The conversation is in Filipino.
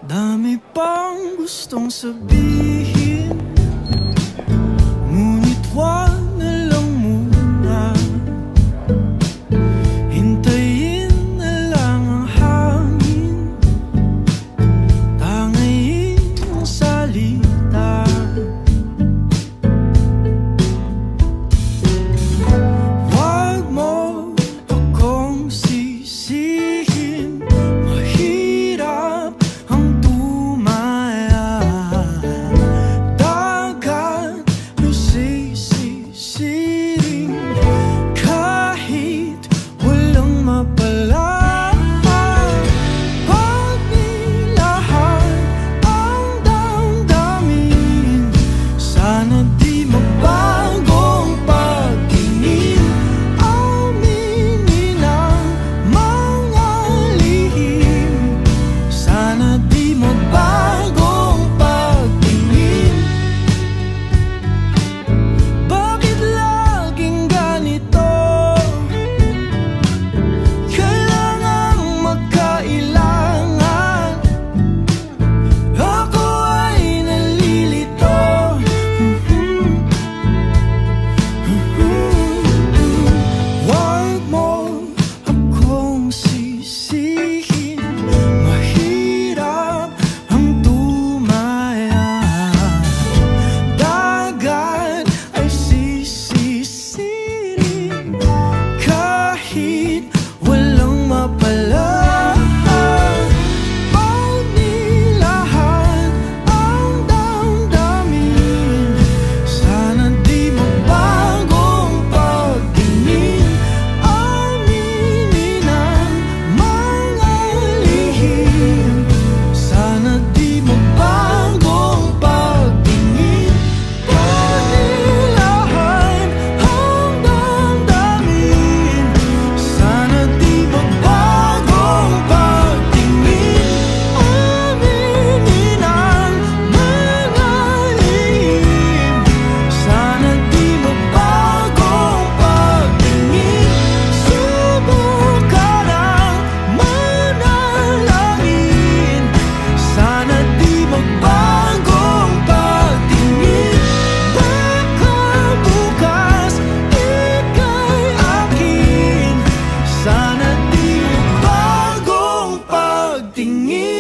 Dami pang gustong sabihin, ngunit wag na lang muna. Hintayin na lang ang hangin, tangayin ang salita. Wag mo akong sisihin, mahirap ang tumaya. Dagat may sisisiring kahit walang mapala. Pag nilahan ang damdamin, sana di magbagong pagtingin. Aminin ang mga lihim, sana di magbagong pagtingin. Bakit laging ganito? Kailangang magkailangan. Ako ay nalilito. Wag mo akong sisihin, mahirap ang tumaya. Dagat ay sisisiring kahit walang mapala. Pag nilahan ang damdamin, sana di magbagong pagtingin. Aminin ang mga lihim, sana di magbagong pagtingin. Pag nilahan ang damdamin, sana di magbagong pagtingin. Aminin ang mga lihim, sana di magbagong pagtingin. Subukan ang manalangin, sana di magbagong pagtingin. Baka bukas ika'y akin, sana di magbagong pagtingin.